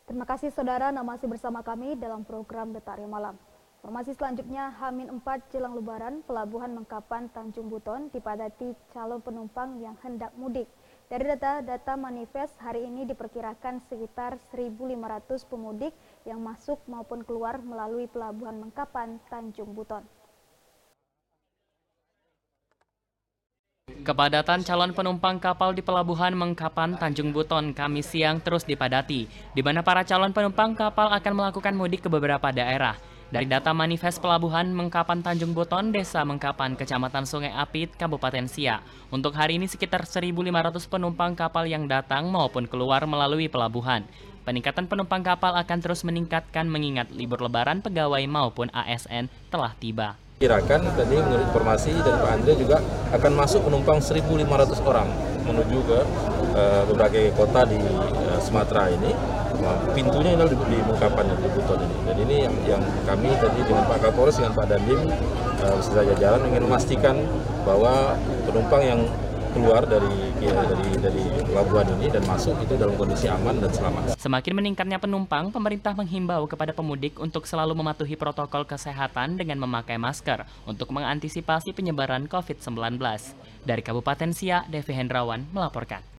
Terima kasih saudara, Anda masih bersama kami dalam program Detak Malam. Informasi selanjutnya, H-4 jelang Lebaran, Pelabuhan Mengkapan Tanjung Buton dipadati calon penumpang yang hendak mudik. Dari data manifest, hari ini diperkirakan sekitar 1.500 pemudik yang masuk maupun keluar melalui Pelabuhan Mengkapan Tanjung Buton. Kepadatan calon penumpang kapal di Pelabuhan Mengkapan Tanjung Buton Kamis siang terus dipadati, di mana para calon penumpang kapal akan melakukan mudik ke beberapa daerah. Dari data manifest Pelabuhan Mengkapan Tanjung Buton, Desa Mengkapan, Kecamatan Sungai Apit, Kabupaten Siak, untuk hari ini sekitar 1.500 penumpang kapal yang datang maupun keluar melalui pelabuhan. Peningkatan penumpang kapal akan terus meningkatkan mengingat libur lebaran pegawai maupun ASN telah tiba. Kirakan tadi menurut informasi dari Pak Andre juga akan masuk penumpang 1.500 orang menuju ke berbagai kota di Sumatera ini. Pintunya ini di Mengkapan di Buton ini. Dan ini yang kami tadi dengan Pak Kapolres dengan Pak Dandim beserta jajaran ingin memastikan bahwa penumpang yang keluar dari pelabuhan ini dan masuk itu dalam kondisi aman dan selamat. Semakin meningkatnya penumpang, pemerintah menghimbau kepada pemudik untuk selalu mematuhi protokol kesehatan dengan memakai masker untuk mengantisipasi penyebaran COVID-19. Dari Kabupaten Siak, Devi Hendrawan melaporkan.